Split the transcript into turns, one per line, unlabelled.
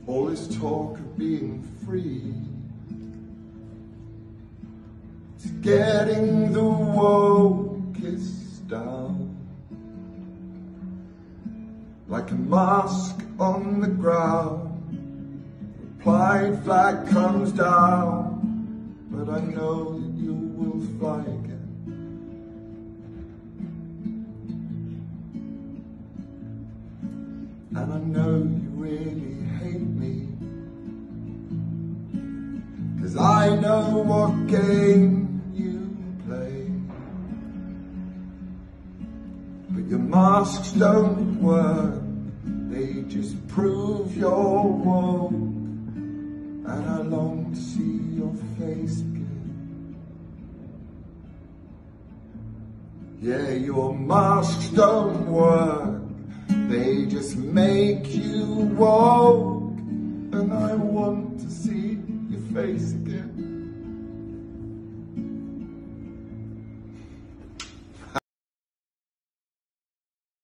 All this talk of being free, it's getting the wokest down, like a mask on the ground. The pride flag comes down, but I know that you will fly again. And I know you really hate me, 'cause I know what game you play. But your masks don't work, they just prove you're woke. And I long to see your face again. Yeah, your masks don't work, they just make you woke. And I want to see your face again.